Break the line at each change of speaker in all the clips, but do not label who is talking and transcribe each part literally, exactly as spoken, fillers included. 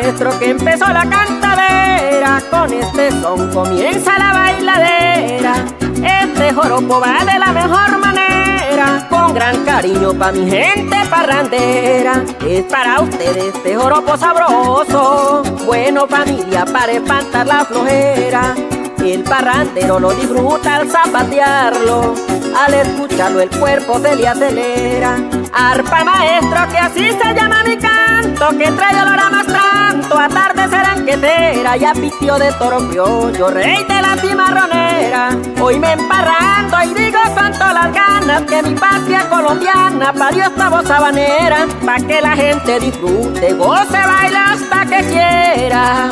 maestro que empezó la cantadera, con este son comienza la bailadera. Este joropo va de la mejor manera, con gran cariño pa' mi gente parrandera. Es para ustedes este joropo sabroso, bueno familia para espantar la flojera. El parrandero lo disfruta al zapatearlo, al escucharlo el cuerpo se le acelera. Arpa maestro, que así se llama mi canto, que trae olor a más tanto, a atardecer anquetera y a pitio de toro criollo, rey de la cimarronera. Hoy me emparrando y digo con todas las ganas que mi patria colombiana parió esta voz sabanera, pa' que la gente disfrute, goce, baila hasta que quiera.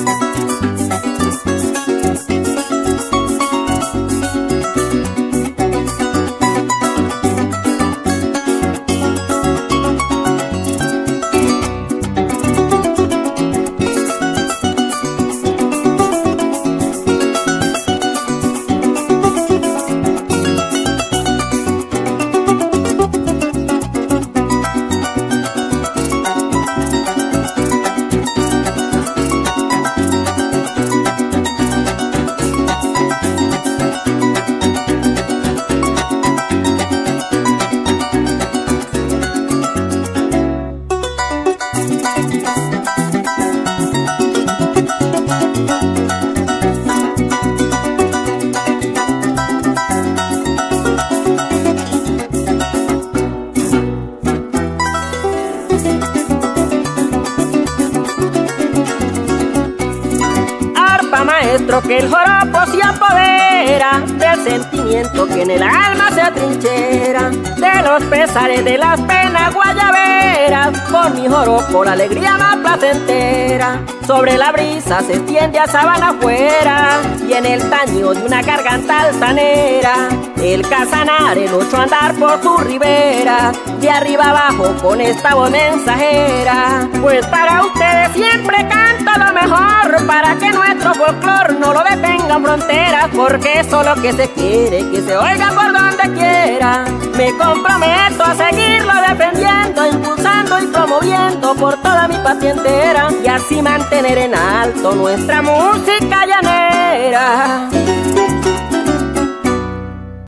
Maestro, que el joropo se apodera del sentimiento que en el alma se atrinchera, de los pesares, de las penas guayaberas, con mi joropo la alegría más placentera. Sobre la brisa se extiende a sabana afuera, y en el taño de una garganta altanera, el casanare lo echó a andar por su ribera, de arriba abajo con esta voz mensajera. Pues para ustedes siempre canto lo mejor, para que nuestro folclor no lo detengan fronteras, porque eso es lo que se quiere, que se oiga por donde quiera. Me comprometo a seguirlo defendiendo, impulsando y promoviendo por toda mi patria entera, y así mantener en alto nuestra música llanera.